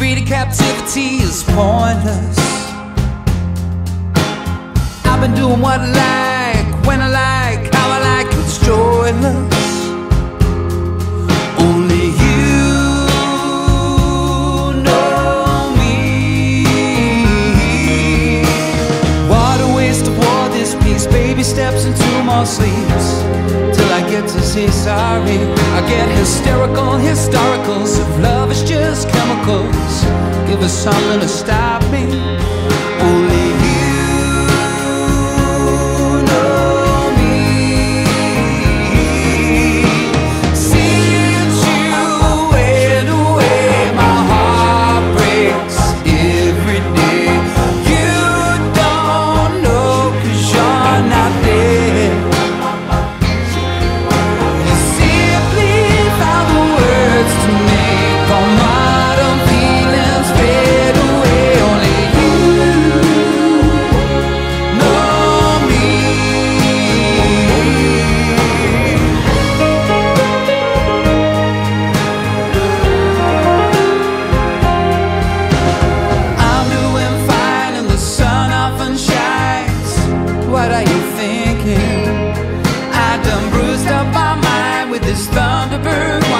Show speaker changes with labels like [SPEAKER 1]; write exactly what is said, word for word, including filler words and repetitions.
[SPEAKER 1] greedy captivity is pointless. I've been doing what I like, when I like, how I like, it's joyless. Only you know me. What a waste of war, this piece. Baby steps into more sleeps till I get to say sorry. I get hysterical, historicals. If love is just chemicals, give us something to stop me. Only you know me. Since you went away, my heart breaks every day. You don't know 'cause you're not there. You simply found the words to make all modern feelings fade away. Only you know me. I'm doing fine and the sun often shines. What are you thinking? I done bruised up my mind with this Thunderbird.